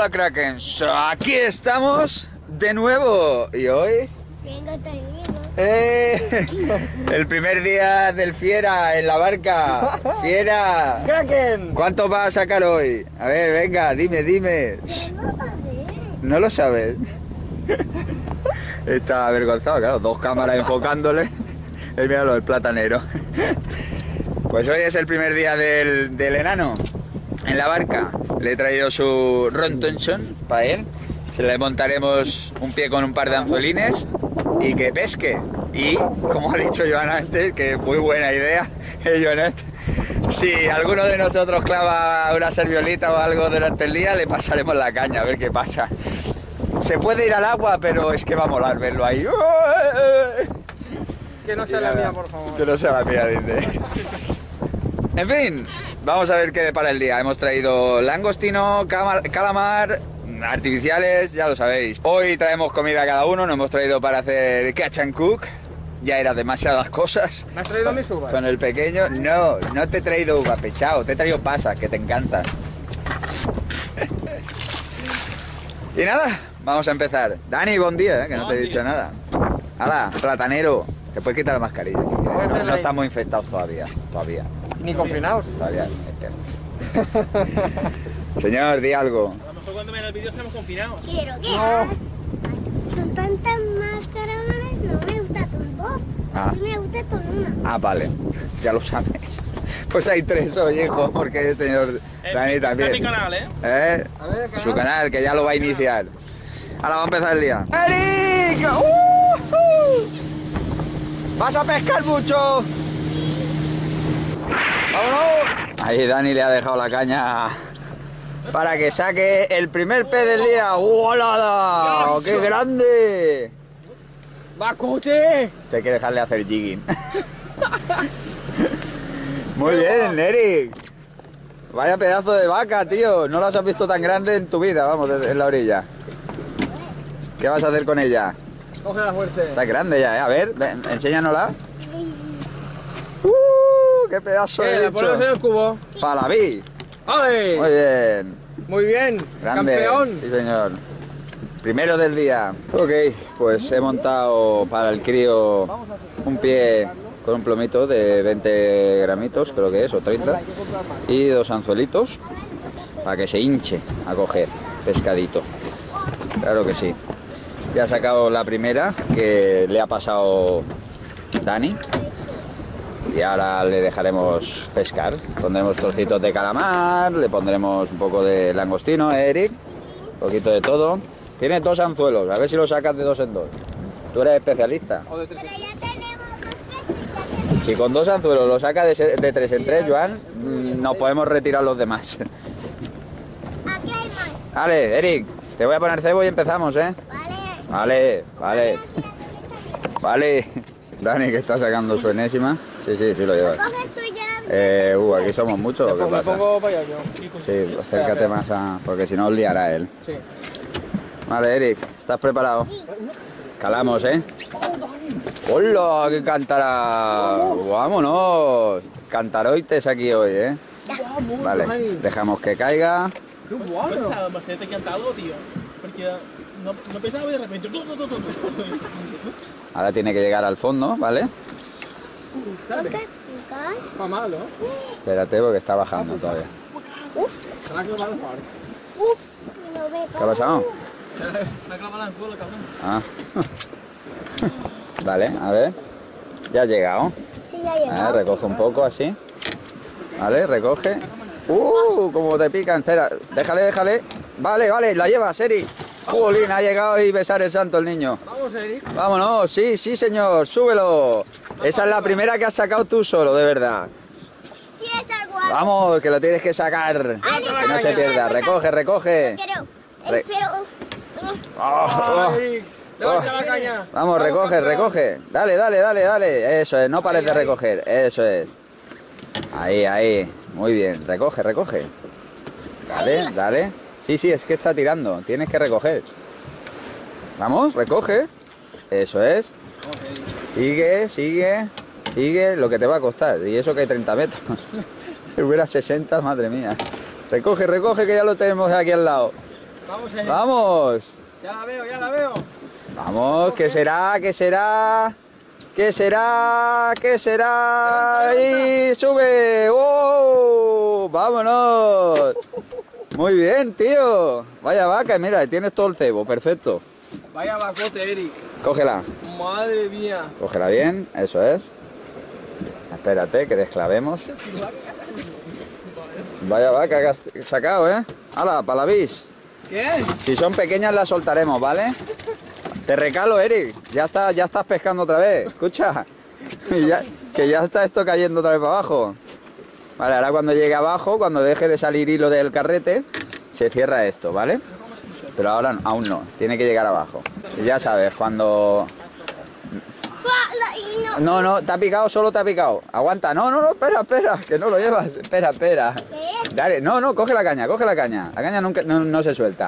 Hola Krakens, aquí estamos de nuevo y hoy... Venga, te digo. El primer día del Fiera en la barca. Fiera, ¡Kraken! ¿cuánto va a sacar hoy? A ver, venga, dime. ¿No lo sabes? Está avergonzado, claro, dos cámaras enfocándole. Míralo, el platanero. Pues hoy es el primer día del enano en la barca. Le he traído su Ron Thompson para él. Se le montaremos un pie con un par de anzuelines y que pesque. Y, como ha dicho Joan antes, que muy buena idea, Joanet, si alguno de nosotros clava una serviolita o algo durante el día, le pasaremos la caña, a ver qué pasa. Se puede ir al agua, pero es que va a molar verlo ahí. Que no sea la mía, por favor. Que no sea la mía, dice. En fin, vamos a ver qué depara el día. Hemos traído langostino, calamar, artificiales, ya lo sabéis. Hoy traemos comida a cada uno, nos hemos traído para hacer catch and cook. Ya eran demasiadas cosas. ¿Me has traído mis uvas? Con el pequeño, no te he traído uva, pesado, te he traído pasas, que te encantan. Y nada, vamos a empezar. Dani, buen día, que no te he dicho nada. Hala, platanero, te puedes quitar la mascarilla. No estamos infectados todavía. Ni confinados. Todavía. Señor, di algo. A lo mejor cuando vean el vídeo estamos confinados. Quiero que No. son tantas máscaras, no me gusta con dos. Ah. A mí me gusta con una. Ah, vale, ya lo sabes. Pues hay tres hoy, hijo, porque el señor Dani Está también. mi canal, ¿eh? A ver, Su canal, que ya lo va a iniciar. Ahora va a empezar el día. ¡Eric! ¡Vas a pescar mucho! ¡Vámonos! Ahí Dani le ha dejado la caña para que saque el primer pez del día. ¡Hola! ¡Qué grande! ¡Bacute! Te hay que dejarle hacer jigging. Muy bien, Eric. Vaya pedazo de vaca, tío. No las has visto tan grande en tu vida, vamos, en la orilla. ¿Qué vas a hacer con ella? Cógela fuerte. Está grande ya, ¿eh? A ver, ven, enséñanosla. ¡Qué pedazo de ¿La ponemos en bicho! el cubo? Para la vi. ¡Ay! Muy bien. Muy bien. Grande. Campeón. Sí, señor. Primero del día. Ok, pues he montado para el crío un pie con un plomito de 20 gramitos, creo que es, o 30, y dos anzuelitos para que se hinche a coger pescadito. Claro que sí. Ya ha sacado la primera que le ha pasado Dani. Y ahora le dejaremos pescar. Pondremos trocitos de calamar, le pondremos un poco de langostino, Eric, un poquito de todo. Tiene dos anzuelos, a ver si lo sacas de dos en dos. Tú eres especialista. O de tres. Pero ya tenemos más. Si con dos anzuelos lo sacas de tres en tres, Joan, nos podemos retirar los demás. Aquí hay más. Vale, Eric, te voy a poner cebo y empezamos, ¿eh? Vale. Vale. Dani, que está sacando su enésima. Sí, lo llevas. Coges tú ya. Aquí somos muchos, ¿o qué Me pasa? pongo para allá yo. Sí, acércate más a... porque si no os liará él. Sí. Vale, Eric, ¿estás preparado? Calamos, ¿eh? ¡Hola! ¡Qué cantará! ¡Vámonos! Cantaroites aquí hoy, ¿eh? Vale, dejamos que caiga. ¡Qué bueno! Pensaba bastante que canta algo, tío. Porque no pensaba y de repente. Ahora tiene que llegar al fondo, ¿vale? ¿Por qué? Fa malo. Espérate, porque está bajando todavía. Se la ha clavado fuerte. No me ¿Qué ha pasado? Me ha clavado el anzuelo, cabrón. Ah. Vale, a ver. Ya ha llegado. Sí, ya A ver, llegó. recoge un poco así. Vale, recoge. Como te pican. Espera, déjale. Vale, la llevas, Eric. Jolín, ha llegado y besar el santo el niño. Vamos, Eric. Vámonos, sí, señor, súbelo. Esa es la primera que has sacado tú solo, de verdad. ¿Tienes algo? Vamos, que lo tienes que sacar. Que no se pierda. Recoge. Quiero. Re- Pero. Oh. Eric, levanta la caña. Vamos, recoge. Dale. Eso es, no pares de recoger. Eso es. Ahí. Muy bien. Recoge. Dale. Sí, es que está tirando. Tienes que recoger. Vamos, recoge. Eso es. Sigue lo que te va a costar. Y eso que hay 30 metros. Si hubiera 60, madre mía. Recoge, que ya lo tenemos aquí al lado. Vamos, Eric. ¡Vamos! Ya la veo, ya la veo. Vamos, ¿qué será? ¿Qué será? ¿Qué será? ¿Qué será? ¡Y sube! ¡Oh! ¡Vámonos! Muy bien, tío. Vaya vaca, mira, tienes todo el cebo, perfecto. Vaya vacote, Eric. Cógela, Madre mía. cógela bien, eso es. Espérate, que desclavemos. Vaya vaca que has sacado, ¿eh? ¡Hala, para la bis! ¿Qué? Si son pequeñas las soltaremos, ¿vale? Te recalo, Eric. Ya estás pescando otra vez. Escucha. Que ya está esto cayendo otra vez para abajo. Vale, ahora cuando llegue abajo, cuando deje de salir hilo del carrete, se cierra esto, ¿vale? Pero ahora aún no. Tiene que llegar abajo. Y ya sabes, cuando... No, te ha picado, solo te ha picado. Aguanta. No, espera, que no lo llevas. Espera. Dale, no, coge la caña. La caña nunca, no se suelta.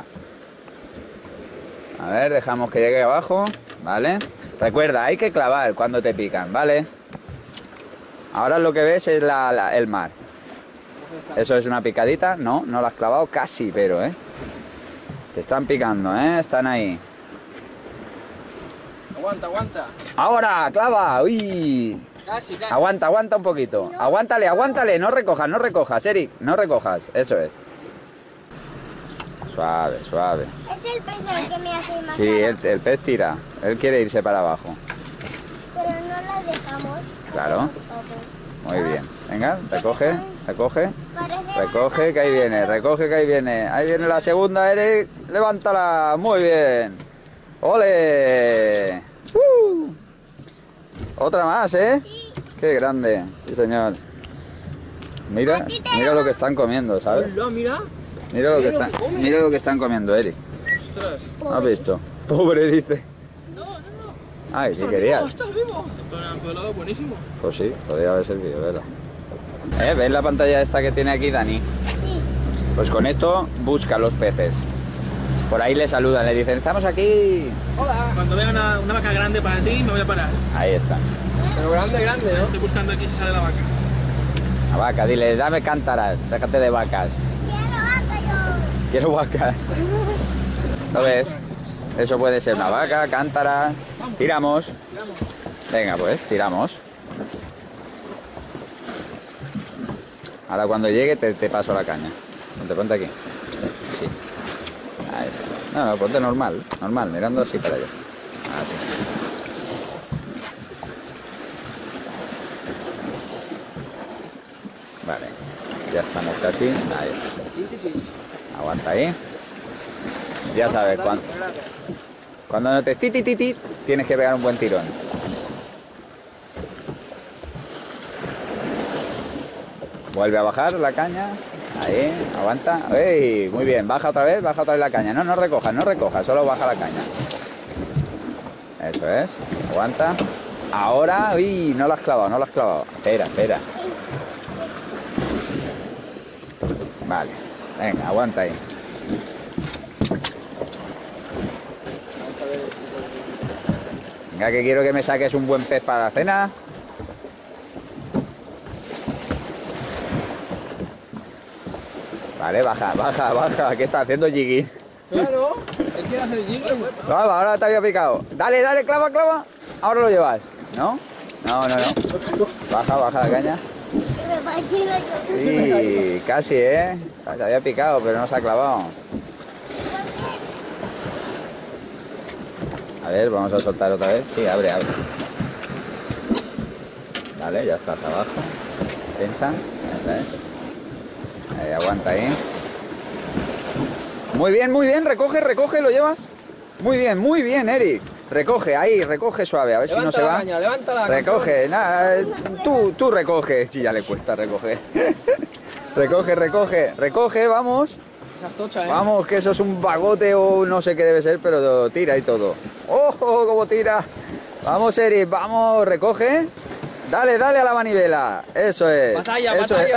A ver, dejamos que llegue abajo, ¿vale? Recuerda, hay que clavar cuando te pican, ¿vale? Ahora lo que ves es el mar. Eso es una picadita, no la has clavado casi, pero, ¿eh? Te están picando, ¿eh? Están ahí. Aguanta. ¡Ahora, clava! ¡Uy! Casi. Aguanta un poquito. Aguántale, no recojas, Eric, no recojas, eso es. Suave. Es el pez el que me hace más. Sí, el pez tira, él quiere irse para abajo. Pero no la dejamos. Claro. Muy bien. Venga, recoge. Parece Que ahí viene. Ahí viene la segunda, Eric. Levántala. Muy bien. ¡Ole! Otra más, ¿eh? Sí. Qué grande. Sí, señor. Mira lo que están comiendo, ¿sabes? Hola, mira. Mira lo que están comiendo, Eric. Ostras. ¿Has visto? Pobre, dice. No. Ay, ¿qué querías? ¡Estás vivo! Esto es un anzuelo buenísimo. Pues sí, podría haber servido, ¿verdad? ¿Ves la pantalla esta que tiene aquí Dani? Sí. Pues con esto busca los peces. Por ahí le saludan, le dicen, estamos aquí. Hola. Cuando vea una vaca grande para ti, me voy a parar. Ahí está. Pero grande, ¿no? Estoy buscando aquí si sale la vaca. La vaca, dile, dame cántaras, déjate de vacas. Quiero vacas. ¿Lo ves? Eso puede ser una vaca, cántara. Tiramos. Venga, pues, tiramos. Ahora cuando llegue te paso la caña. Ponte aquí. Sí. Ahí está. No, ponte normal, mirando así para allá. Así. Vale, ya estamos casi. Ahí. Aguanta ahí. Ya sabes, cuando notes ti, tienes que pegar un buen tirón. Vuelve a bajar la caña. Ahí, aguanta. ¡Ey! Muy bien, baja otra vez la caña. No recojas, solo baja la caña. Eso es. Aguanta. Ahora, uy, no la has clavado. Espera. Vale. Venga, aguanta ahí. Venga, que quiero que me saques un buen pez para la cena. Vale, baja. ¿Qué está haciendo Jiggy? Claro, él quiere hacer el jiggle. Clava, ahora te había picado. Dale, clava. Ahora lo llevas. ¿No? No. Baja la caña. Sí, casi, ¿eh? Te había picado, pero no se ha clavado. A ver, vamos a soltar otra vez. Sí, abre. Vale, ya estás abajo. Tensa. Esa es. Ahí, aguanta ahí. Muy bien. Recoge, ¿lo llevas? Muy bien, Eric. Recoge suave, a ver si no se va. Levántala. Recoge, nada, tú recoge. Sí, ya le cuesta recoger. Recoge, vamos. Esa es tocha, ¿eh? Vamos, que eso es un bagote o no sé qué debe ser, pero tira y todo. ¡Ojo, cómo tira! Vamos, Eric, vamos, recoge. Dale a la manivela. Eso es. Batalla.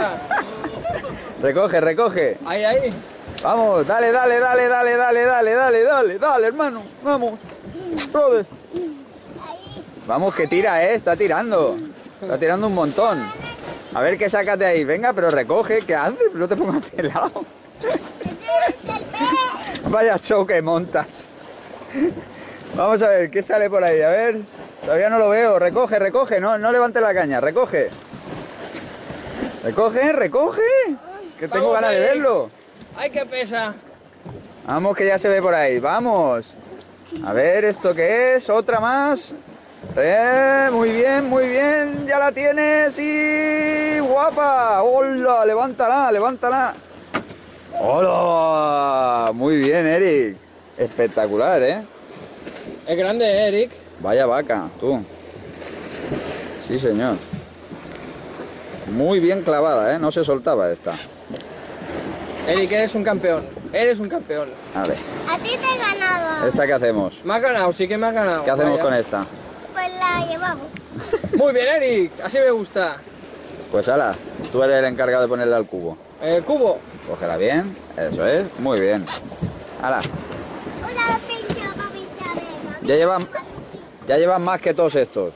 Recoge. Ahí. Vamos, dale, hermano. Vamos. Brother. Vamos, que tira, está tirando. Está tirando un montón. A ver qué sacas de ahí. Venga, pero recoge. ¿Qué haces? No te pongas pelado. Vaya show que montas. Vamos a ver, ¿qué sale por ahí? A ver, todavía no lo veo. Recoge, recoge, no levantes la caña, recoge. Recoge, recoge. Que tengo Vamos ganas de ahí. verlo. ¡Ay, qué pesa! Vamos, que ya se ve por ahí, vamos. A ver, ¿esto qué es? ¿Otra más? Muy bien, ya la tienes y... ¡Guapa! ¡Hola! Levántala, levántala. ¡Hola! Muy bien, Eric. Espectacular, ¿eh? Es grande, Eric. Vaya vaca, tú. Sí, señor. Muy bien clavada, ¿eh? No se soltaba esta. Eric, eres un campeón. Eres un campeón. A ver, A ti te he ganado. ¿esta qué hacemos? Me has ganado, sí que me has ganado. ¿Qué hacemos Vaya. con esta? Pues la llevamos. Muy bien, Eric. Así me gusta. Pues ala, tú eres el encargado de ponerla al cubo. El cubo. Cógela bien, eso es, muy bien. Ala, Una pincha, papita, ya llevan más que todos estos.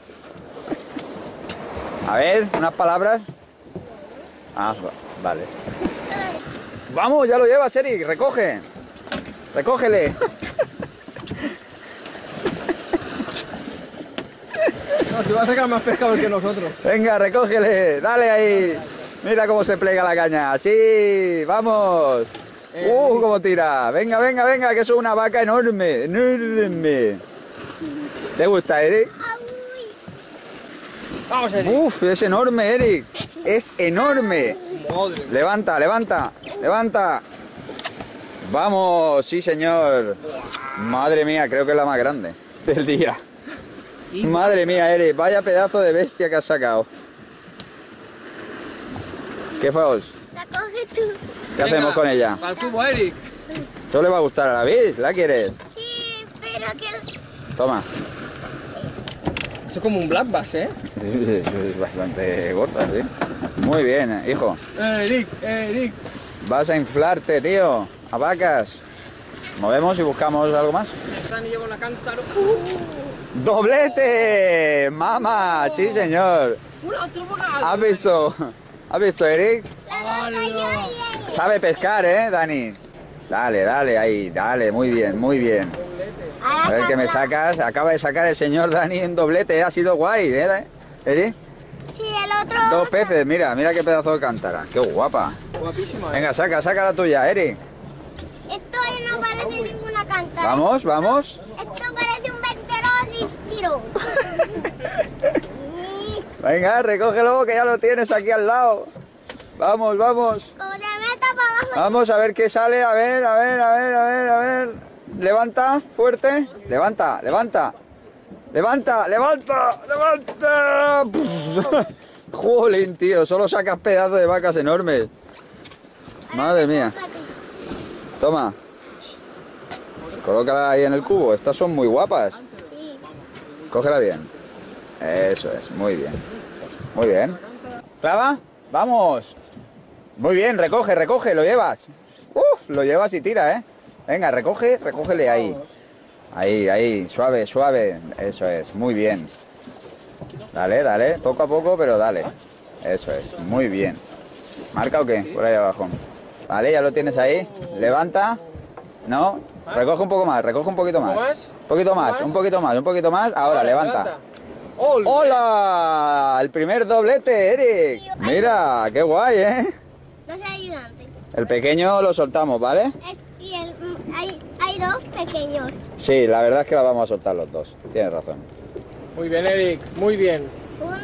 A ver, unas palabras. Ah, vale. Vamos, ya lo llevas, Eric, recoge. Recógele. No, se va a sacar más pescado que nosotros. Venga, recógele, dale ahí. Mira cómo se plega la caña. Sí, vamos. Cómo tira. Venga, venga, venga, que eso es una vaca enorme, enorme. ¿Te gusta, Eric? Vamos, Eric. Uf, es enorme, Eric. Es enorme. Madre. Levanta, levanta, levanta. Vamos, sí, señor. Madre mía, creo que es la más grande del día. Madre mía, Eric, vaya pedazo de bestia que has sacado. ¿Qué faos? La coges tú. ¿Qué hacemos con ella? Al cubo, Eric. Esto le va a gustar a David, ¿la quieres? Sí, pero que... Toma. Esto es como un black bass, ¿eh? Es bastante gorda, sí. Muy bien, hijo. Eric, Eric. Vas a inflarte, tío. A vacas. Movemos y buscamos algo más. Dani lleva una cántaro. ¡Doblete! ¡Mamá! Sí, señor. ¡Una otra vaca! ¿Has visto? ¿Has visto, Eric? ¡Hala! Sabe pescar, ¿eh, Dani? Dale, dale, ahí, dale, muy bien, muy bien. A ver qué me sacas. Acaba de sacar el señor Dani un doblete, ha sido guay, ¿eh, Eric? Sí, el otro... Dos peces, mira, mira qué pedazo de cántara. Qué guapa. Guapísima, ¿eh? Venga, saca la tuya, Eric. Esto no parece ninguna canta. Vamos, vamos. Esto parece un venterón distiro. Venga, recógelo, que ya lo tienes aquí al lado. Vamos, vamos. Como te meta para abajo. Vamos a ver qué sale, a ver, a ver, a ver, a ver, a ver. Levanta, fuerte. Levanta, levanta. Levanta, levanta, levanta. Jolín, tío, solo sacas pedazos de vacas enormes. Madre mía. Toma. Colócala ahí en el cubo, estas son muy guapas. Sí. Cógela bien. Eso es, muy bien. Muy bien. ¿Clava? ¡Vamos! Muy bien, recoge, recoge, lo llevas. Uf, lo llevas y tira, ¿eh? Venga, recoge, recógele ahí. Ahí, ahí, suave, suave. Eso es, muy bien. Dale, dale, poco a poco, pero dale. Eso es, muy bien. ¿Marca o qué? Por ahí abajo. Vale, ya lo tienes ahí. Levanta. No, recoge un poco más, recoge un poquito más. Un poquito más, un poquito más, un poquito más. Ahora, levanta. ¡Hola! ¡Hola! El primer doblete, Eric. Mira, qué guay, ¿eh? Dos ayudantes. El pequeño lo soltamos, ¿vale? Hay dos pequeños. Sí, la verdad es que la vamos a soltar los dos. Tienes razón. Muy bien, Eric, muy bien. Uno...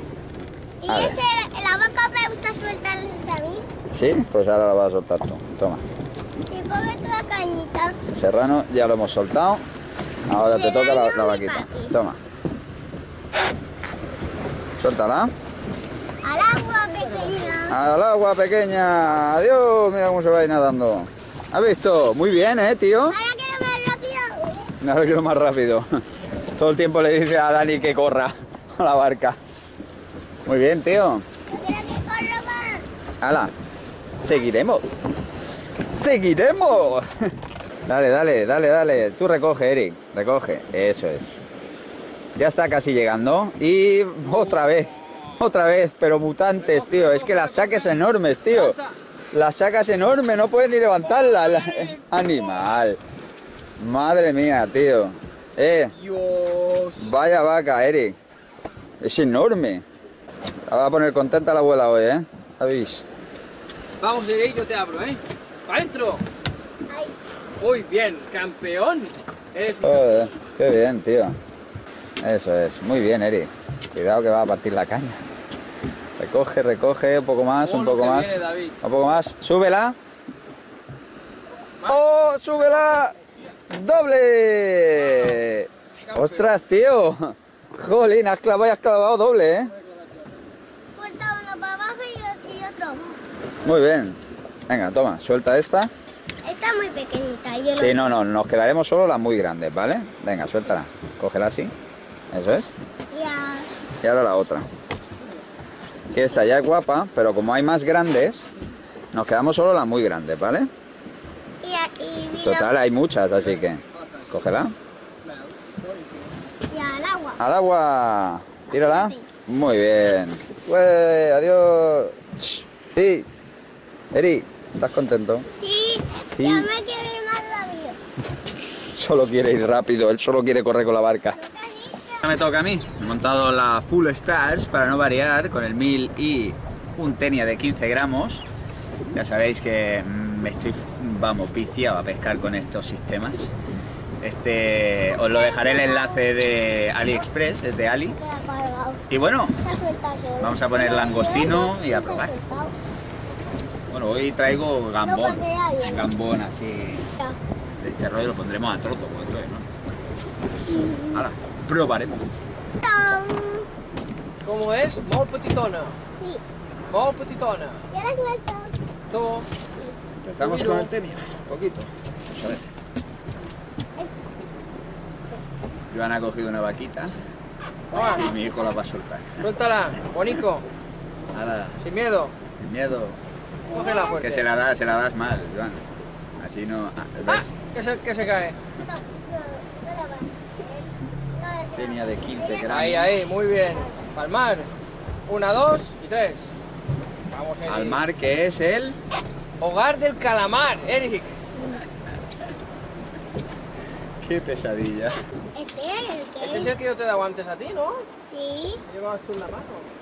Y A ver. ese, la vaca me gusta sueltarlos a mí. ¿Sí? Pues ahora la vas a soltar tú. Toma. Y coge toda cañita. El serrano ya lo hemos soltado. Ahora te toca la vaquita. Toma. Suéltala. Al agua pequeña. Al agua pequeña. Adiós. Mira cómo se va a ir nadando. ¿Has visto? Muy bien, tío. Ahora quiero más rápido. No lo quiero más rápido. Todo el tiempo le dice a Dani que corra a la barca. Muy bien, tío. Quiero que corra más. ¡Hala! Seguiremos. ¡Seguiremos! Dale, dale, dale, dale. Tú recoge, Eric. Recoge. Eso es. Ya está casi llegando. Y otra vez. Otra vez. Pero mutantes, tío. Es que las saques enormes, tío. La sacas enorme, no puedes ni levantarla. Animal. Madre mía, tío. Dios. Vaya vaca, Eric. Es enorme. La va a poner contenta la abuela hoy, ¿eh? ¿Sabéis? Vamos, Eric, yo te abro, ¿eh? ¡Para adentro! Muy bien, campeón. Eres un... Joder, qué bien, tío. Eso es. Muy bien, Eric. Cuidado que va a partir la caña. Recoge, recoge. Un poco más, un poco más. Viene, David. Un poco más. ¡Súbela! ¡Oh, súbela! ¡Doble! ¡Ostras, tío! Jolín, has clavado doble, ¿eh? Suelta uno para abajo y otro. Muy bien. Venga, toma, suelta esta. Está muy pequeñita. Yo Sí, no, nos quedaremos solo las muy grandes, ¿vale? Venga, suéltala. Cógela así. Eso es. Ya. Y ahora la otra. Sí, esta ya es guapa, pero como hay más grandes, nos quedamos solo las muy grandes, ¿vale? Y Total, hay muchas, así que... Cógela. y al agua. ¡Al agua! Tírala. Muy bien. ¡Ué! ¡Adiós! Sí. Eri, ¿estás contento? Sí, Sí. ya me quiero ir más rápido. Solo quiere ir rápido, él solo quiere correr con la barca. Me toca a mí. He montado la Full Stars para no variar con el 1000 y un Tenia de 15 gramos. Ya sabéis que me estoy, vamos, viciado a pescar con estos sistemas. Os lo dejaré el enlace de AliExpress, es de Ali. Y bueno, vamos a poner langostino y a probar. Bueno, hoy traigo gambón. Gambón así de este rollo, lo pondremos a trozo, pues entonces, ¿no? Ahora, probaremos. ¿Cómo es? Molt petitona. Sí. Molt petitona. Ya la suelto. Todo. Empezamos con el Tenia, un poquito. Vamos a ver. Joan ha cogido una vaquita y mi hijo la va a soltar. Suéltala, bonito. Nada, Sin miedo. sin miedo. Cógela fuerte. Que se la das mal, Joan. Así no... ¿Ves? Que se cae. Tenia de 15 gramos. Ahí, muy bien. Palmar. 1, 2 y 3. Vamos, Eric. Al mar, que es el... Hogar del calamar, Eric. Qué pesadilla. Este es el que Este es el que yo te he dado antes a ti, ¿no? Sí. ¿Qué llevabas tú en la mano?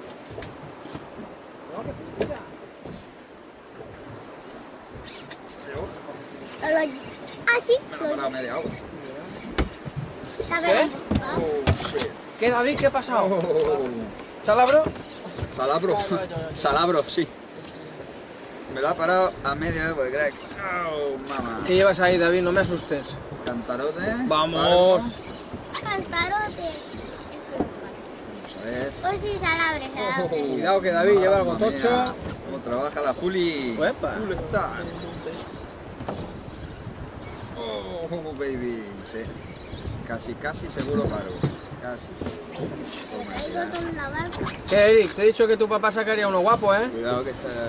No, qué pizza. Sí. Me lo he parado media agua. ¿Qué? Oh, shit. ¿Qué, David? ¿Qué ha pasado? Oh. ¿Salabro? Salabro. Salabro, sí. Me lo ha parado a media agua, crack. Oh, mamá. ¿Qué llevas ahí, David? No me asustes. Cantarote. Vamos. Cantarotes. Vamos a ver. Pues sí, salabres. Cuidado que David lleva algo Mamma tocho. mía, cómo trabaja la Fully. Uepa. Full Star. Oh, baby. Sí. Casi seguro paro. Casi seguro. Toma, Traigo ya. con la barca. ¿Qué, Eric? Te he dicho que tu papá sacaría uno guapo, ¿eh? Cuidado que estás...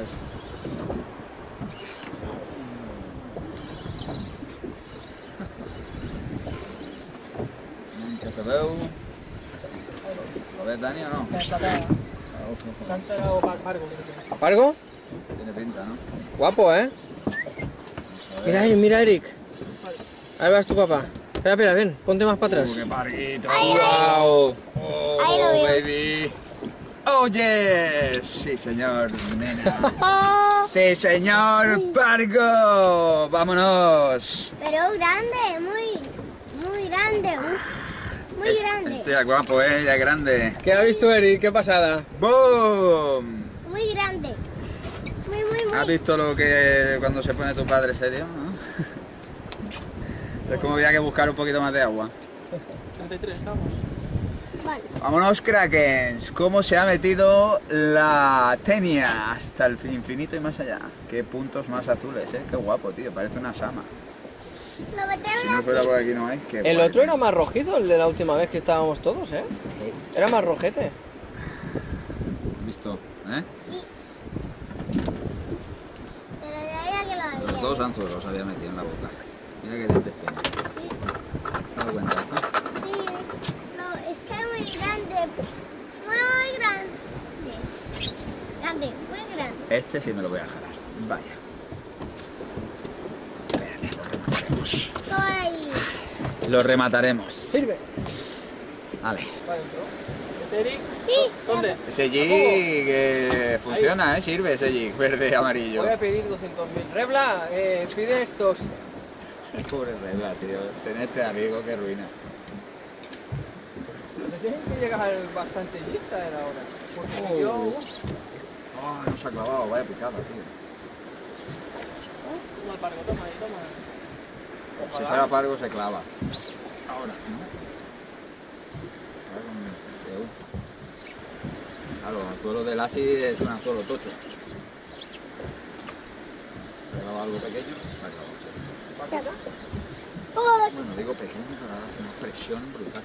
Que se veu. ¿Lo ves, Dani, o no? ¿Apargo? Tiene pinta, ¿no? Guapo, ¿eh? Mira, Eric. Ahí vas tu papá. Espera, ven. Ponte más para atrás. ¡Qué parguito! Ahí, ¡Wow! ¡Oh, Ahí lo veo. baby! ¡Oh, yes! Sí, señor, nena. ¡Sí, señor! ¡Pargo! ¡Vámonos! Pero grande, muy grande. Muy grande. Este ya guapo, ya grande. ¿Qué has visto, Eric? ¿Qué pasada? ¡Boom! Muy grande. Muy. ¿Has visto lo que cuando se pone tu padre serio? ¿No? Es como había que buscar un poquito más de agua. 33 estamos. Vale. Vámonos, Krakens. ¿Cómo se ha metido la Tenia hasta el infinito y más allá? Qué puntos más azules, Qué guapo, tío. Parece una sama. Lo metemos. Si no fuera por aquí no hay. Qué El guay. otro era más rojizo, el de la última vez que estábamos todos, ¿eh? Era más rojete. ¿Visto? Pero ya que lo había. Dos anzuelos había metido en la boca. Mira qué dientes tiene. Sí. ¿Te has dado cuenta? Sí, no, es que es muy grande. Muy grande. Grande, muy grande. Este sí me lo voy a jalar. Vaya. remataremos. Ay. Los remataremos. Sirve. Vale. Va adentro. ¿Este Eric? Sí. ¿Dónde? Ese jig que funciona, sirve ese jig verde y amarillo. Voy a pedir 200.000. Rebla, pide estos. Pobre regla, tío. Tenerte amigo, qué ruina. Me tienen que llegar bastante jigs a él ahora. Porque yo... Oh, no se ha clavado, vaya picada, tío. Toma el pargo, toma ahí, toma. Si fuera pargo se clava. Ahora, ¿no? Ahora con el TU. Claro, el anzuelo del ASI es un anzuelo tocho. Se ha clavado algo pequeño, se ha clavado. Sí. Saca. Oh, Bueno, digo pequeño para hacer una presión brutal.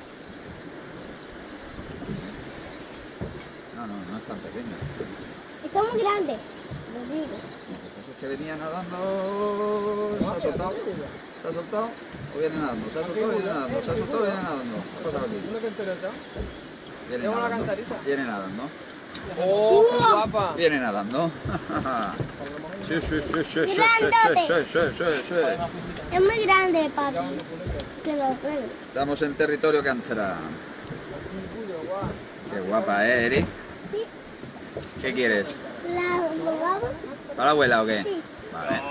No es tan pequeño. está muy grande. Lo digo. Lo que pasa es que venía nadando, se ha soltado, o viene nadando, se ha soltado, viene nadando, se ha soltado, viene nadando. ¿Qué ha pasado aquí? ¿Una cantareta? Viene Tengo una nadando, cantarita. viene nadando, ¡Oh, qué guapa! viene nadando. Sí, sí, sí, sí, sí, sí, Grandote. sí. Es muy grande, papi. Que lo juegue. Estamos en territorio cantera. Qué guapa, Eric? Sí. ¿Qué quieres? ¿La jugaba? ¿Para la abuela o qué? Sí. Vale.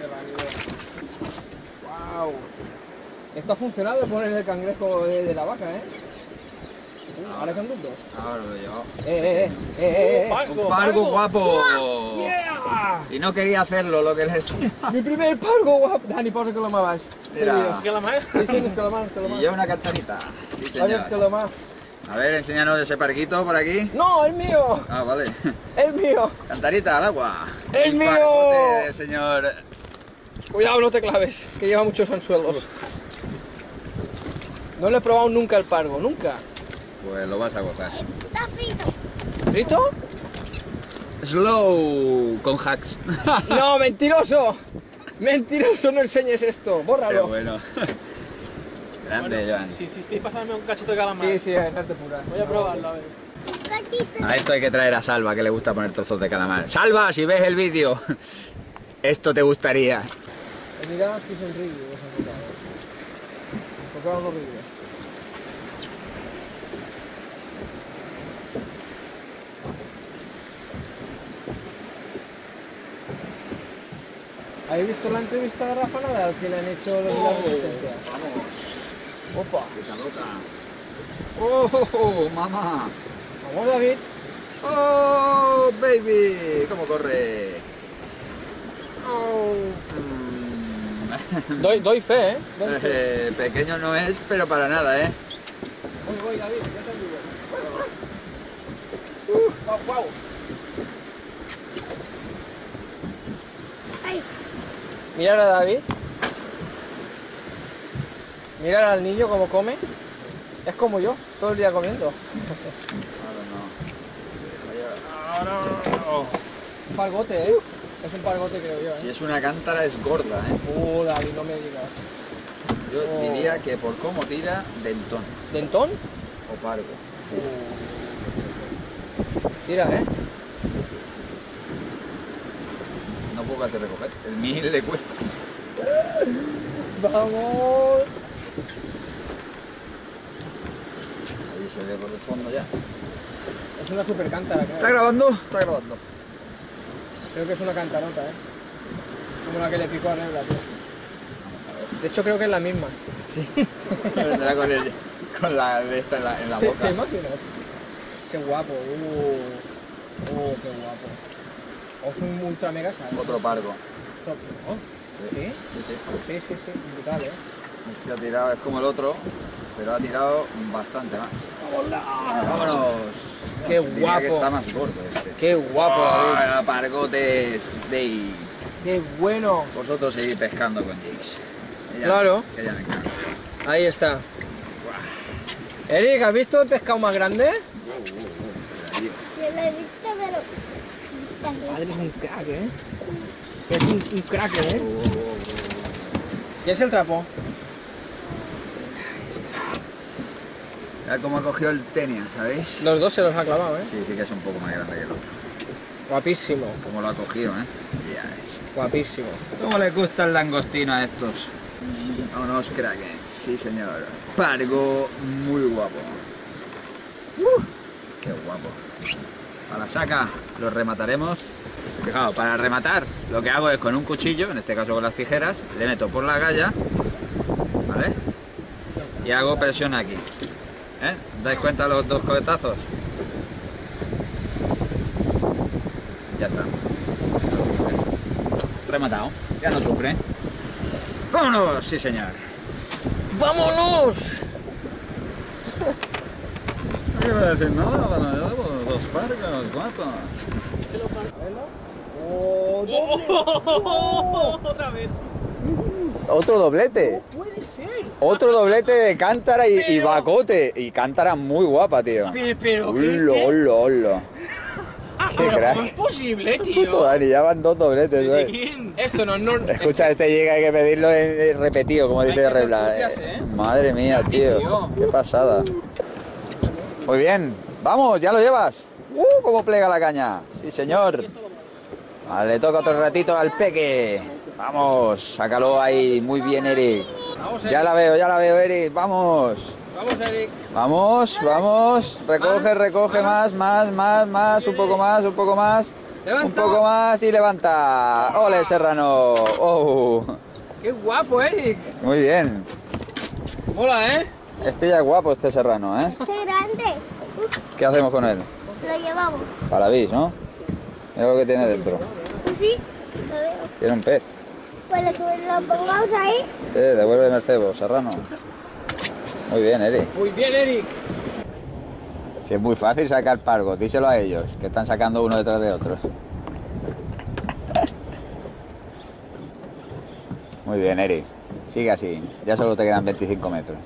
¡Wow! Esto ha funcionado poner el cangrejo de la vaca, ¿eh? Ahora que andan dos. Ahora lo he llevado. ¡Un ¡Un pargo guapo! Yeah! Y no quería hacerlo, lo que le decía. Mi primer pargo guapo! Dani, posa que lo más baix. Mira. Que lo más? Sí, sí, que lo más, que lo Y más. yo una cantarita. Sí, Oye, señor. que lo más. A ver, enséñanos ese parguito por aquí. ¡No, el mío! Ah, vale. ¡El mío! Cantarita al agua. ¡El mío! pargote del señor. Cuidado, no te claves, que lleva muchos anzuelos. No le he probado nunca el pargo, nunca. Pues lo vas a gozar. Está frito. ¿Frito? Slow con hacks. ¡No, mentiroso! ¡Mentiroso, no enseñes esto! Qué ¡Bórralo! bueno. Grande, Joan. Si insistís, pasadme un cachito de calamar. Sí, sí, es arte pura. Voy a probarlo, a ver. Gatito. A esto hay que traer a Salva, que le gusta poner trozos de calamar. Salva, si ves el vídeo, esto te gustaría. Mira, que sonríe, porque algo horrible. ¿Habéis visto la entrevista de Rafa Nadal que le han hecho los de la resistencia? Vamos. Opa, Loca. Oh, mamá. vamos David. Oh, baby. ¿Cómo corre? Oh. Doy fe, ¿eh? Doy fe. Pequeño no es, pero para nada, ¿eh? Voy, David, ya te ayudo. Guau, guau. Ay, Mirar a David. Mirar al niño cómo come. Es como yo, todo el día comiendo. Ahora no. Un pargote, ¿eh? Es un pargote, creo yo, Si ¿eh? es una cántara es gorda, ¿eh? David, no me digas. Yo Oh. diría que por cómo tira, dentón ¿Dentón? o pargo. Tira, ¿eh? No pocas de recoger. El 1000 le cuesta. ¡Vamos! Ahí se ve por el fondo ya. Es una super cántara, creo. ¿Está grabando? Está grabando. Creo que es una cantarota, ¿eh? Como la que le picó a Nebla, tío. De hecho, creo que es la misma. Sí. Vendrá con la de esta en la ¿Te boca. imaginas? Qué guapo. Qué guapo. O es un ultra mega sal. Otro pargo. Top, ¿no? ¿Sí? Sí, sí. Sí, sí, sí. Brutal, ¿eh? Este ha tirado, es como el otro, pero ha tirado bastante más. ¡Vámonos! ¡Qué Diría guapo! que está más gordo este. ¡Qué guapo, David! Ah, pargotes de... ¡Qué bueno! Vosotros seguid pescando con jigs. Claro. Que ya me encanta. Ahí está. Eric, ¿has visto el pescado más grande? sí lo he visto, pero... Madre, es un crack, ¿eh? Es un crack, ¿eh? ¿Qué es el trapo? Mira cómo ha cogido el tenia, ¿sabéis? Los dos se los ha clavado, ¿eh? Sí, sí que es un poco más grande que el otro. Guapísimo, Cómo lo ha cogido, ¿eh? Ya es. guapísimo. ¿Cómo les gusta el langostino a estos? Vámonos, Kraken. Sí, señor. Pargo muy guapo. Qué guapo. A la saca los remataremos. Fijaos, para rematar lo que hago es con un cuchillo, en este caso con las tijeras, le meto por la galla, ¿vale? Y hago presión aquí. ¿Dais cuenta los dos cohetazos? Ya está. Rematado. Ya no sufre. ¡Vámonos! Sí, señor. ¡Vámonos! ¿Qué voy a decir? No, los pargos guapos. Otra vez. Otro doblete. Puede ser. Otro doblete de cántara y bacote. Y cántara muy guapa, tío. Pero Hola, hola, hola. Qué ¿cómo crack. es posible, Puto tío? Dani, ya van dos dobletes, ¿De ¿sabes? quién? Esto no... Escucha, este llega, hay que pedirlo en repetido, como dice que hacer Rebla. copias, ¿eh? Madre mía, tío. Tío. Qué pasada. Muy bien. Vamos, ya lo llevas. Cómo plega la caña. Sí, señor. Vale, le toca otro ratito al peque. Vamos, sácalo ahí. Muy bien, Eric. Vamos, Eric. Ya la veo, Eric. Vamos. Vamos, Eric. Vamos, vamos. Recoge, recoge más, más. Un poco más, un poco más. Levanta. Un poco más y levanta. ¡Ole, Serrano! ¡Oh! ¡Qué guapo, Eric! Muy bien. Mola, ¿eh? Este ya es guapo, este Serrano, ¿eh? Este grande. ¿Qué hacemos con él? Lo llevamos. Para bis, ¿no? Mira lo que tiene dentro. Pues sí, lo veo. Tiene un pez. Pues lo pongamos ahí. Devuélveme el cebo, Serrano. Muy bien, Eric. Muy bien, Eric. Si es muy fácil sacar pargos, díselo a ellos, que están sacando uno detrás de otro. Muy bien, Eric. Sigue así. Ya solo te quedan 25 metros.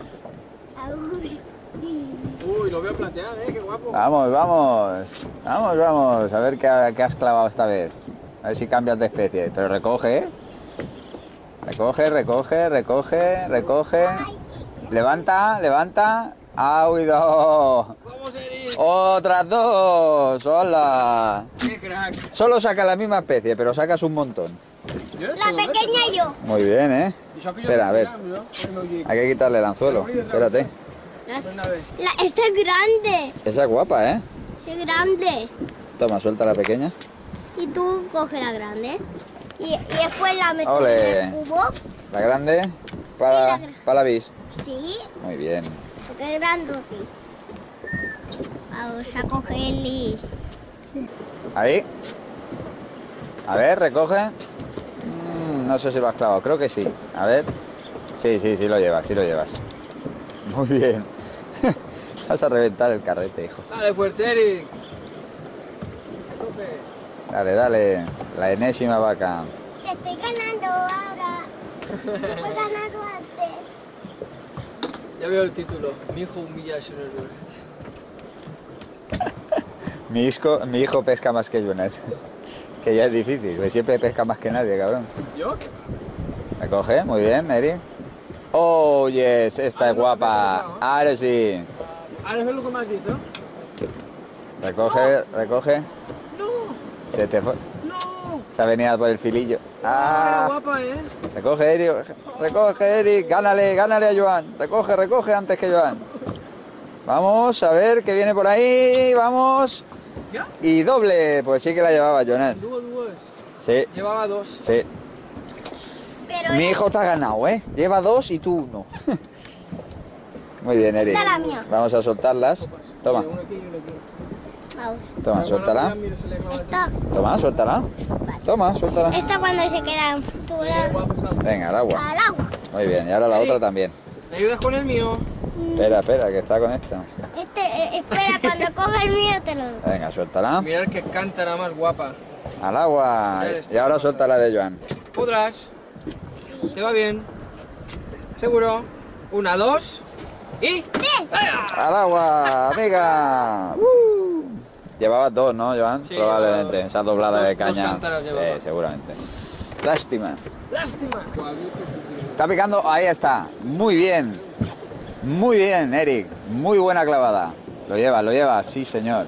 Uy, lo veo platear, ¿eh? ¡Qué guapo! Vamos, vamos. Vamos, vamos. A ver qué has clavado esta vez. A ver si cambias de especie. Pero recoge, ¿eh? Recoge, recoge, recoge, recoge. Levanta, levanta. ¡Ha huido! ¡Vamos, Eric! ¡Otras dos! ¡Hola! ¡Qué crack! Solo saca la misma especie, pero sacas un montón. La pequeña yo. Muy bien, ¿eh? Espera, a ver. Hay que quitarle el anzuelo. Espérate. Esta es grande. Esa es guapa, ¿eh? Sí, grande. Toma, suelta la pequeña. Y tú coge la grande. Y después la metes Ole. en el cubo. La grande para, Sí, para la bis. Sí, Muy bien. porque es grandote. Vamos a cogerle. Ahí. A ver, recoge. No sé si lo has clavado, creo que sí. A ver. Sí, sí, sí lo llevas, sí lo llevas. Muy bien. Vas a reventar el carrete, hijo. Dale fuerte, Eric. Dale, dale. La enésima vaca. Te estoy ganando ahora. Fue ganado antes. Ya veo el título. Mi hijo humilla a Sr. Lloret. Mi hijo pesca más que Jonet. Que ya es difícil, porque siempre pesca más que nadie, cabrón. ¿Yo? Recoge, muy bien, Eri. Oh, yes, esta es guapa. Ahora sí. Ahora es lo que me has dicho. Recoge, recoge. ¡No! Se te fue. ¡No! Se ha venido por el filillo. ¡Ah! Ah, Guapa, ¿eh? recoge, Eri. Recoge, Eri. Gánale, gánale a Joan. Recoge, recoge antes que Joan. Vamos, a ver qué viene por ahí. Vamos. ¿Ya? Y doble. Pues sí que la llevaba Jonet. Dúo. Sí, Llevaba dos. sí. Pero Mi hijo te ha ganado, ¿eh? Lleva dos y tú uno. Muy bien, Eri. Esta es la mía. Vamos a soltarlas. Toma, Uno aquí y uno aquí. vamos. toma, suéltala. Esta, Toma, suéltala. Toma, suéltala. esta cuando se queda en futura Venga, al agua. al agua. Muy bien, y ahora la otra también. ¿Me ayudas con el mío? Espera, que está con esto. Espera, cuando coja el mío te lo doy. Venga, suéltala. Mirad qué cántara más guapa. Al agua. Y ahora suelta la de Joan. ¿Podrás? ¿Te va bien? ¿Seguro? Una, dos y... Al agua, amiga. Llevabas dos, ¿no, Joan? Sí, Probablemente. llevaba dos. Esa doblada de Dos caña. cántaras llevaba. Sí, seguramente. Lástima. ¡Lástima! Está picando, ahí está. Muy bien. Muy bien, Eric. Muy buena clavada. Lo lleva, sí, señor.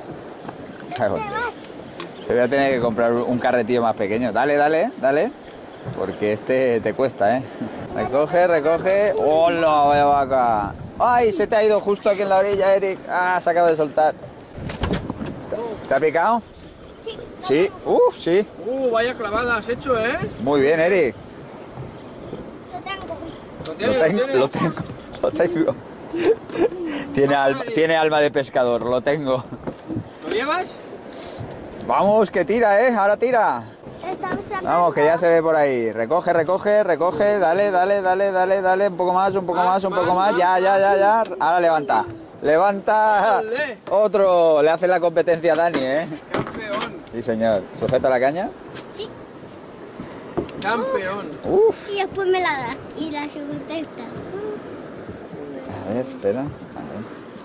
Cago en Dios. Te voy a tener que comprar un carretillo más pequeño. Dale, dale, dale. Porque este te cuesta, ¿eh? Recoge, recoge. ¡Hola, vaya vaca! ¡Ay, se te ha ido justo aquí en la orilla, Eric! ¡Ah, se acaba de soltar! ¿Te ha picado? Sí. Sí. Sí. Vaya clavada has hecho, ¿eh? Muy bien, Eric. Lo tengo. ¿Lo tienes? Lo tengo. Tiene alma de pescador, lo tengo. ¿Lo llevas? Vamos, que tira, ¿eh? Ahora tira. Estamos sacando. Vamos, que ya se ve por ahí. Recoge, recoge, recoge. Dale, dale, dale, dale, dale. Un poco más, un poco más, un poco más. Ya, ya, ya, ya. Ahora levanta. Levanta. ¡Ole! Otro. Le hace la competencia a Dani, ¿eh? Campeón. Sí, señor. Sujeta la caña. Sí. Campeón. Uf. Y después me la das. Y la sujetas tú. A ver, espera. A ver.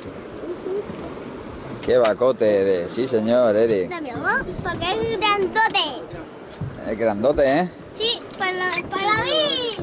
Qué bacote de... Sí, señor, Eric. Dame agua, porque es grandote. Es grandote, ¿eh? Sí, para mí.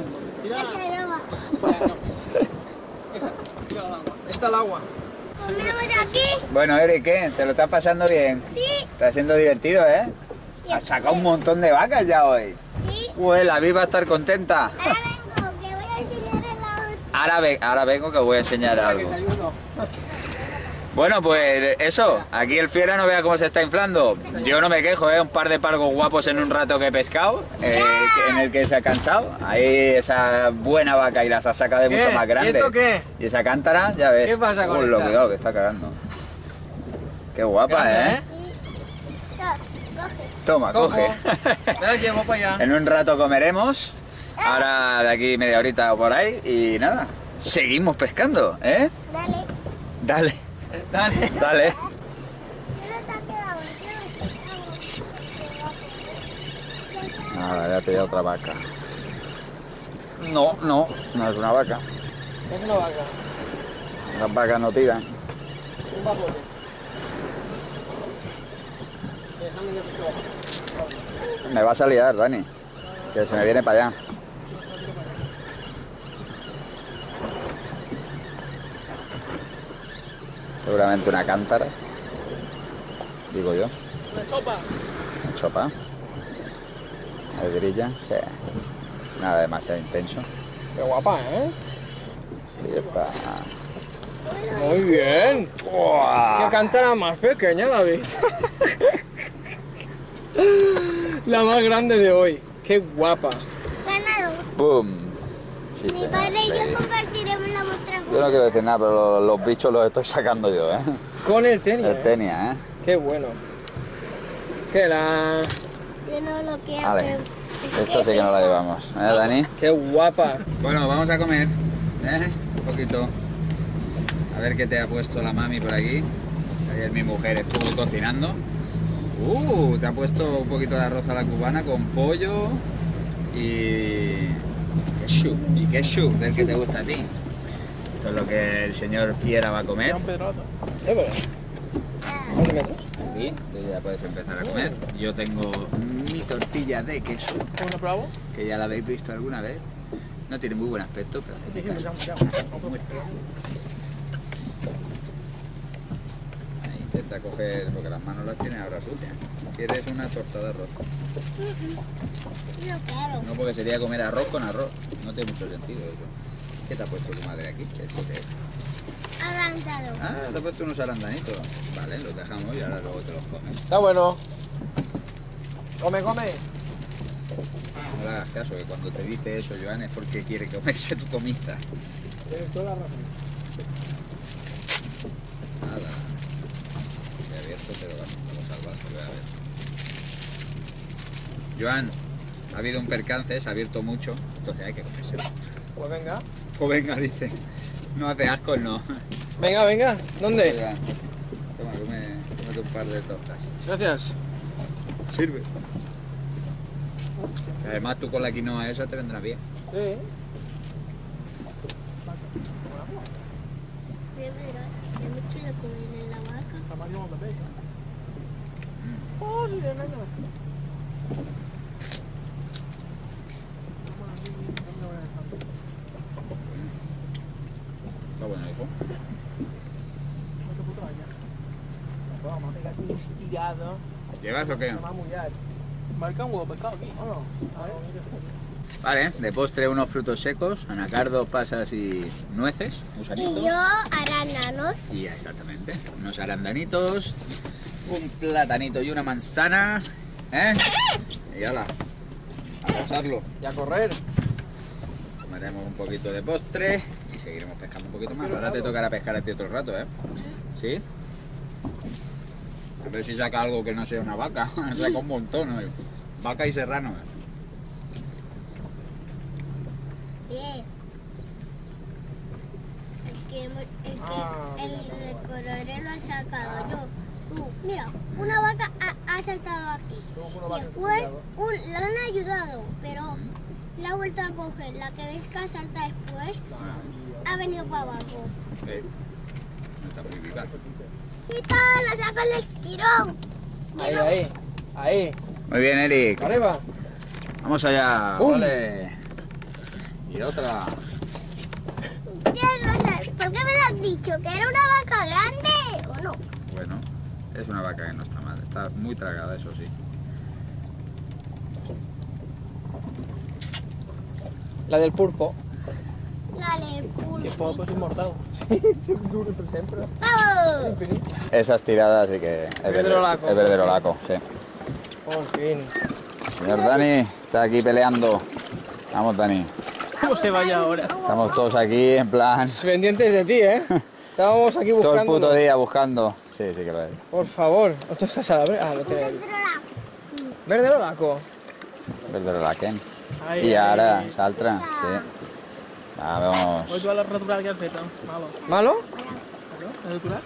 Está el agua. Comemos aquí. Bueno, Eric, ¿qué? ¿Te lo estás pasando bien? Sí. Está siendo divertido, ¿eh? Has sacado un montón de vacas ya hoy. Sí. Pues la Vi va a estar contenta. Ahora vengo, que voy a enseñar el agua. Ahora vengo que voy a enseñar algo. Bueno, pues eso, aquí el fiera no vea cómo se está inflando. Yo no me quejo, ¿eh? Un par de pargos guapos en un rato que he pescado, en el que se ha cansado. Ahí esa buena vaca y las ha sacado de mucho más grande. ¿Y esto qué? Y esa cántara, ya ves. ¿Qué pasa con Lo esta? cuidado que está cagando. Qué guapa, Grande, ¿eh? Coge. Toma, coge. La llevo para allá. En un rato comeremos. Ahora de aquí media horita o por ahí. Y nada, seguimos pescando, ¿eh? Dale. Dale, Dale. dale. Solo te ha quedado. Nada, ya he pillado otra vaca. No, no, no es una vaca. Es una vaca. Las vacas no tiran. Un bajote. Déjame que te Me vas a liar, Dani. Que se me viene para allá. Seguramente una cántara. Digo yo. Una sopa. Una chopa. Grilla, sí. Nada demasiado intenso. Qué guapa, ¿eh? Epa. Muy bien. ¡Uah! Qué cántara más pequeña, David. La más grande de hoy. Qué guapa. Ganado. ¡Bum! Sí, Mi señor, padre y sí. yo compartiremos la muestra Yo no juntos. quiero decir nada, pero los bichos los estoy sacando yo, ¿eh? Con el tenis. El tenia, ¿eh? Qué bueno. Que la... Yo no lo quiero. Vale. pero Esta sí que no la llevamos, ¿eh, Dani? Qué guapa. Bueno, vamos a comer, ¿eh? Un poquito. A ver qué te ha puesto la mami por aquí. Ayer mi mujer estuvo cocinando. Te ha puesto un poquito de arroz a la cubana con pollo y ketchup, del que te gusta a ti. Esto es lo que el señor Fiera va a comer. Un pedrato. ¿Dónde metes? Aquí, tú ya puedes empezar a comer. Yo tengo mi tortilla de queso, ¿Una bravo? que ya la habéis visto alguna vez. No tiene muy buen aspecto, pero hace picar. Ahí, intenta coger, porque las manos las tienes ahora sucias. ¿Quieres una torta de arroz? No quiero. No, porque sería comer arroz con arroz. No tiene mucho sentido eso. ¿Qué te ha puesto tu madre aquí? ¿Esto qué es? Arándano. Ah, te ha puesto unos arandanitos. Vale, los dejamos y ahora luego te los comes. Está bueno. Come, come. No le hagas caso, que cuando te dice eso, Joan, es porque quiere comerse tu comida. Tienes toda la razón. Nada. Se ha abierto, pero bueno, vamos al vaso, voy a ver. Joan, ha habido un percance, se ha abierto mucho, entonces hay que comérselo. Pues venga. Pues venga, dice. No hace asco, no. Venga, venga. ¿Dónde? Joan, toma, cómete un par de tortas. Gracias. Sirve. Además, tú con la quinoa esa te vendrá bien. Sí. Qué chulo comer en la barca. La Mario on the bake. Oh, sí, venga. Está bueno, hijo. ¿Cuánto puto hay ya? Vamos a pegar aquí estirado. ¿Llevas o qué? Se va a mullar. Marca un huevo pescado aquí. ¿O no? A ver. Vale, de postre unos frutos secos, anacardos, pasas y nueces, gusanitos. Y yo arándanos. Y ya, exactamente, unos arandanitos, un platanito y una manzana, ¿eh? Y ala, a pasarlo. Y a correr. Comeremos un poquito de postre y seguiremos pescando un poquito más. Ahora te tocará pescar a ti otro rato, ¿eh? ¿Sí? A ver si saca algo que no sea una vaca. Saca un montón, ¿no? Vaca y serrano, ¿eh? Bien. El de colores lo he sacado yo. Tú, mira, una vaca ha saltado aquí. Y después la han ayudado, pero la ha vuelto a coger. La que ves que salta después ha venido para abajo. Sí. No está muy viva. Y tal, la saca el estirón. Ahí. Muy bien, Eric. Arriba. Vamos allá. Vale. Y otra. Yo no sé, ¿por qué me lo has dicho? ¿Que era una vaca grande o no? Bueno, es una vaca que no está mal. Está muy tragada, eso sí. La del pulpo. Dale, Que pulpo. poco es inmortal. Sí, siempre. ¡Oh! Esas tiradas sí que es Verderolaco. Es verderolaco, sí. Por fin. Señor Dani está aquí peleando. Vamos, Dani. ¿Cómo se vaya ahora? Estamos todos aquí en plan... Pendientes de ti, ¿eh? Estábamos aquí buscando. Todo el puto día buscando. Sí, sí que lo es. Por favor. ¿Esto está salable? Ah, lo tiene ahí. Verde laco. Verderolaquen. Ai, I ara, ai. s'altre. Sí. Vamos. Hoy tú a la natural que has fet, malo. ¿Malo? ¿La natural?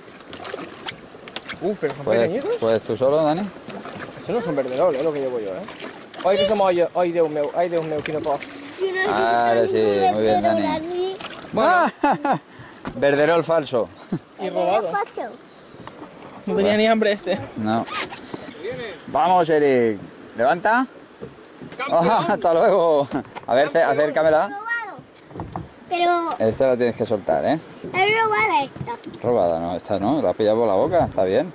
Pero son pequeñitos. ¿Puedes tú solo, Dani? Eso no son verderol, lo que llevo yo, Ai, que se molla. Ai, Déu meu, quina por. Ara sí, muy bien, Dani. Bueno, Verderol falso. Y robado. Pacho. No tenía ni hambre este. No. Vamos, Eric. Levanta. Oh, hasta luego. A ver, acércamela. Robado. Pero Esta la tienes que soltar, ¿eh? he robado esta. Robada, no, esta no, la has pillado por la boca, está bien.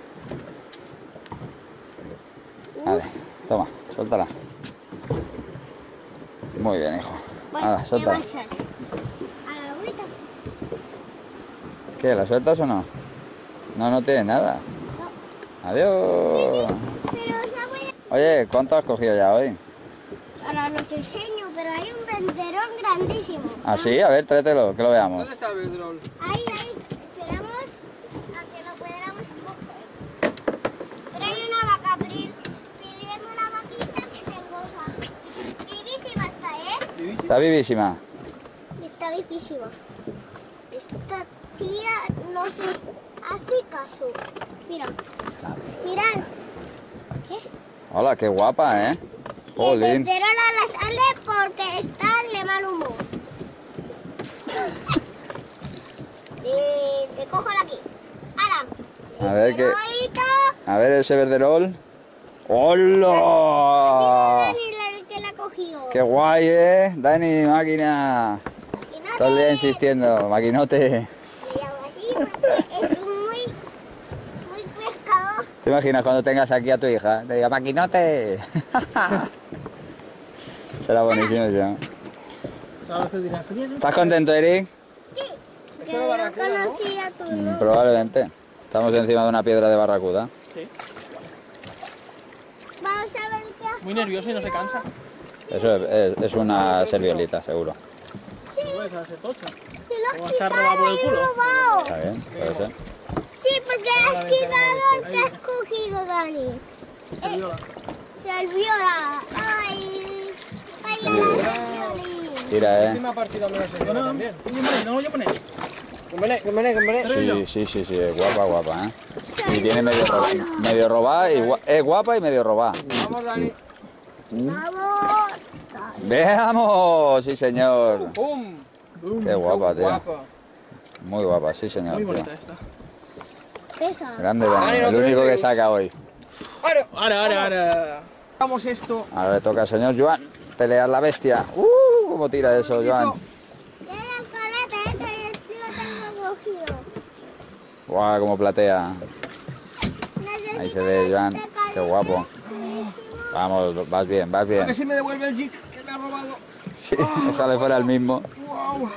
Vale, toma, suéltala. Muy bien, hijo. Pues Ahora, te suéltala. marchas. A la agüita. ¿Qué, la sueltas o no? No, no tiene nada. Adiós. Pero esa agüita... Oye, ¿cuánto has cogido ya hoy? Ahora nos enseño, pero hay un venderón grandísimo. ¿Ah, sí? A ver, tráetelo, que lo veamos. ¿dónde está el verderol? Ahí, esperamos a que lo pudiéramos coger. Pero hay una vaca, pidemos la vaquita que tengo, o sea, vivísima está, ¿eh? Está vivísima. Está vivísima. Esta tía no se hace caso. Mira, mirad. ¿Qué? Hola, qué guapa, ¿eh? Y el Jolín. venderón la sale porque está de mal humor. Y te cojo la aquí. Ahora. A ver qué... Verderolito. A ver ese verderol. ¡Hola! Dani el que la cogió. ¡Qué guay, eh! Dani, máquina. Imagínate. Todo el día insistiendo, maquinote. Y algo así, porque es muy pescador. ¿Te imaginas cuando tengas aquí a tu hija? Te diga, maquinote. Será buenísimo ya. Ahora te dirás, "Oye, ¿Estás contento, Eric? Sí. Que no conocía tu nombre. Probablemente. Estamos encima de una piedra de barracuda. Sí. Vamos a ver qué hace. Muy nervioso y no se cansa. Eso es una serviolita, seguro. Puede ser tocha. Si lo ¿O has se ha quitado robado por el y culo? robado. Está bien, puede ser. Sí, porque has quitado el que has cogido, Dani. Viola. Se viola. Ay, ay, Dani. Tira, Sí me ha partido menos el No, también. no, yo poné. Convené. Sí, es guapa, ¿eh? Y tiene medio robada, es guapa y medio robada. Vamos, Dani. Vamos. ¡Veamos! Sí, señor. ¡Pum! Qué guapa, tío. Guapa. Muy guapa, sí, señor. Muy tío. bonita esta. Pesa. Grande, Dani, el único que saca hoy. Ahora. Vamos esto. Ahora le toca al señor Joan pelear la bestia. ¿Cómo tira eso, Joan? Tiene el colete, que yo lo tengo cogido. Guau, cómo platea. Ahí se ve, Joan. Qué guapo. Vamos, vas bien, vas A bien. ver si me devuelve el jig que me ha robado. Sí, ojalá fuera el mismo. Wow.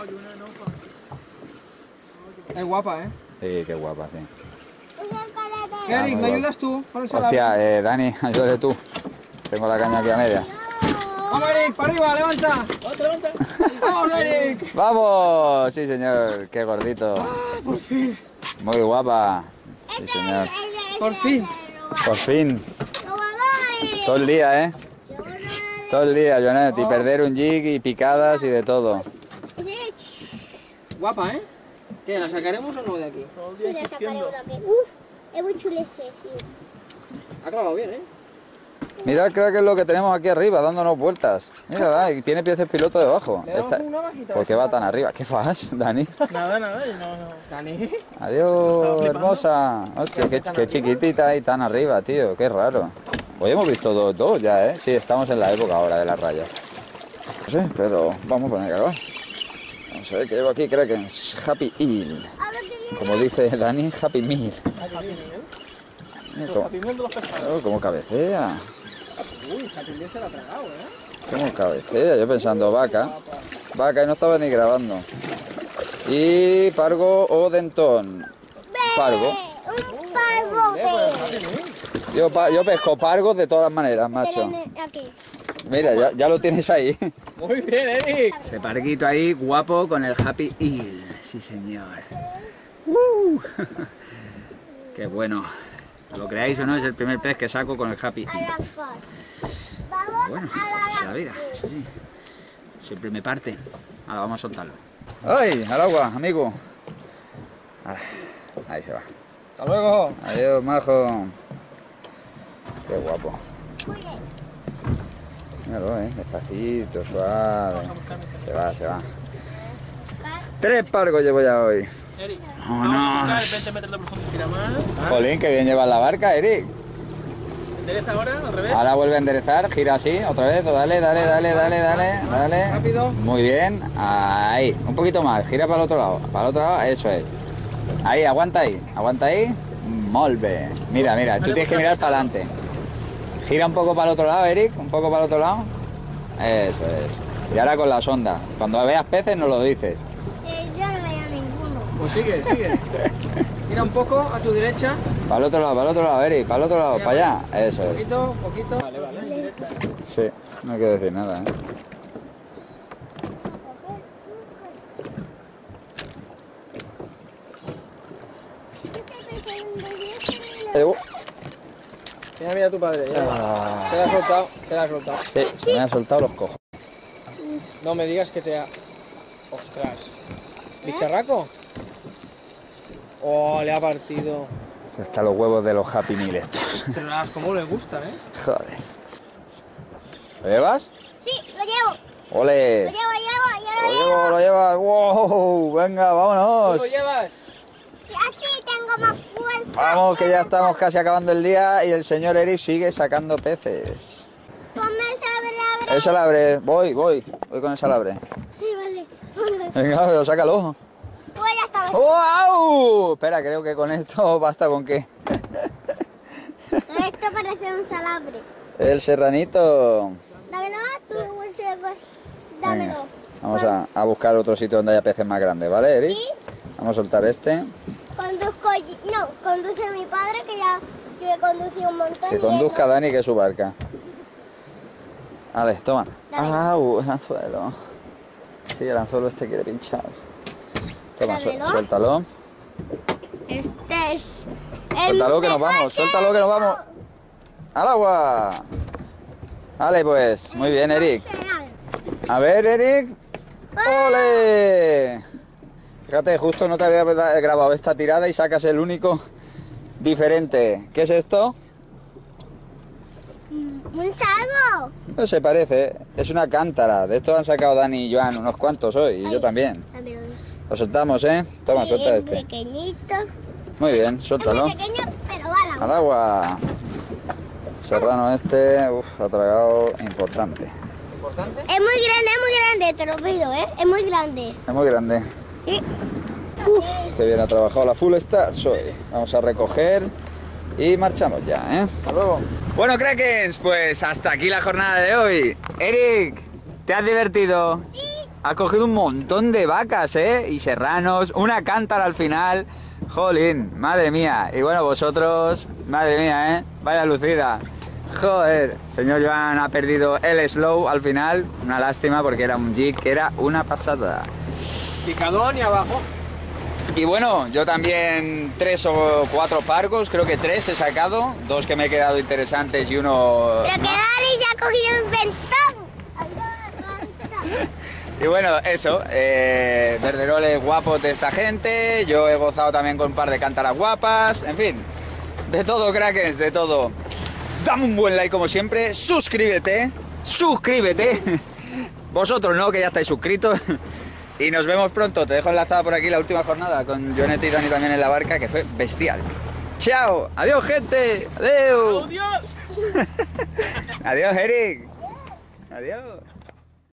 Es guapa, ¿eh? Sí, qué guapa, sí. Eric, muy ¿me guapa. ayudas tú con el salabre? Hostia, Dani, ayúdale tú. Tengo la caña aquí a media. Vamos, Eric, para arriba, levanta. Levanta. Vamos, Eric. ¡Vamos! Sí, señor, qué gordito. Por fin. Muy guapa. Sí, señor. Por fin. Por fin. ¡Robadores! Todo el día, ¿eh? Todo el día, Jonet. Y perder un jig y picadas y de todo. Guapa, ¿eh? ¿Qué, la sacaremos o no de aquí? Todo el Sí, día le insistiendo. sacaré una que... Uf, es muy chulo ese. Ha clavado bien, ¿eh? Mirad, creo que es lo que tenemos aquí arriba, dándonos vueltas. Mira, y tiene piezas piloto debajo. Le damos Esta- una bajita. ¿Por qué va tan arriba? ¿Qué fas, Dani? Nada, no. Dani. Adiós, flipando. hermosa. Hostia, qué chiquitita y tan arriba, tío. Qué raro. Hoy hemos visto dos ya, ¿eh? Sí, estamos en la época ahora de las rayas. No sé, pero vamos a poner que acabar. Vamos a ver qué llevo aquí, creo que es Happy Hill. Como dice Dani, Happy Meal. Los patines de los pescados. Como cabecea. Uy, Jatimir se la ha tragado, ¿eh? Como cabecea. Yo pensando vaca. Vaca y no estaba ni grabando. Y pargo o dentón. Pargo. Un pargote. Yo pesco pargos de todas maneras, macho. Aquí. Mira, ya lo tienes ahí. Muy bien, Eric. Ese parguito ahí, guapo, con el Happy Hill. Sí, señor. Qué bueno. Lo creáis o no, es el primer pez que saco con el Happy Hill. Vamos Bueno, a la así es la vida. Sí. Siempre me parte. Ahora vamos a soltarlo. ¡Ay! Al agua, amigo. Ahí se va. Hasta luego. Adiós, majo. Qué guapo. Míralo, despacito, suave. Se va. 3 pargos llevo ya hoy. Eric, Vámonos. vamos a buscar 20 metros de profundidad más. Jolín, que bien llevas la barca, Eric. Endereza ahora, al revés. Ahora vuelve a enderezar, gira así, otra vez, dale. Rápido. Muy bien, ahí, un poquito más, gira para el otro lado, eso es. Ahí, aguanta ahí. Molt bé. Mira, tú tienes que mirar para adelante. Gira un poco para el otro lado, Eric, un poco para el otro lado. Eso es. Y ahora con la sonda, cuando veas peces nos lo dices. Yo no veía ninguno. Pues sigue. Mira un poco a tu derecha. Para el otro lado, Eric, para el otro lado, para allá. Eso es. Poquito. Vale. Sí, no hay que decir nada, ¿eh? Mira a tu padre. Ya. Se la ha soltado. Sí, se me han soltado los cojos. No me digas que te ha... Ostras. ¿Bicharraco? Oh, le ha partido. Están los huevos de los Happy Meal estos. Ostras, cómo le gustan, ¿eh? Joder. ¿Lo llevas? Sí, lo llevo. ¡Ole! Lo llevo. Lo llevas. ¡Wow! Venga, ¿Tú vámonos. lo llevas? Sí, así tengo más fuerza. Vamos, que ya estamos casi acabando el día y el señor Eric sigue sacando peces. Ponme el sabre. El salabre, voy con el salabre. Sí, vale. Venga, pero sácalo. Pues ya está. ¡Wow! Espera, creo que con esto basta con qué. Esto parece un salabre. El serranito. Dámelo, tú, Venga, dámelo. vamos a buscar otro sitio donde haya peces más grandes, ¿vale, Eric? Sí. Vamos a soltar este. Conduce mi padre, que ya yo he conducido un montón. Que y conduzca él Dani, que es su barca. Vale, toma. Dale. ¡Au! El anzuelo. Sí, el anzuelo este quiere pinchar. Toma, Dámelo. suéltalo. no. Este es. Suéltalo que nos vamos, suéltalo que nos vamos. ¡Al agua! Vale, pues, muy bien, Eric. A ver, Eric. ¡Ole! Fíjate, justo no te había grabado esta tirada y sacas el único diferente. ¿Qué es esto? Un salvo. No se parece, es una cántara. De esto han sacado Dani y Joan unos cuantos hoy, y yo también. Dámelo. Lo soltamos, ¿eh? Toma, Sí, suelta es este. pequeñito. Muy bien, Es suéltalo. muy pequeño, pero va Al la agua. Serrano este, ha tragado importante. ¿Importante? Es muy grande, te lo pido, ¿eh? Es muy grande. Es muy grande. Sí. Qué bien ha trabajado la Full Stars hoy. Vamos a recoger y marchamos ya, ¿eh? Hasta luego. Bueno, Krakens, pues hasta aquí la jornada de hoy. Eric, ¿Te has divertido? Sí. Has cogido un montón de vacas, ¿eh? Y serranos, una cántara al final. Jolín, madre mía. Y bueno, vosotros, madre mía, ¿eh? Vaya lucida. Joder, señor Joan ha perdido el slow al final. Una lástima porque era un jig que era una pasada. Picadón y abajo. Y bueno, yo también 3 o 4 pargos, creo que 3 he sacado. 2 que me he quedado interesantes y uno... Pero que Dani ya ha cogido un ventón. Y bueno, eso, verderoles guapos de esta gente. Yo he gozado también con un par de cántaras guapas. En fin, de todo, crackers, de todo. Dame un buen like como siempre, suscríbete. Vosotros no, que ya estáis suscritos. Y nos vemos pronto. Te dejo enlazada por aquí la última jornada con Joanet y Dani también en la barca, que fue bestial. ¡Chao! ¡Adiós, gente! ¡Adiós! ¡Adiós! ¡Adiós, Eric! ¡Adiós!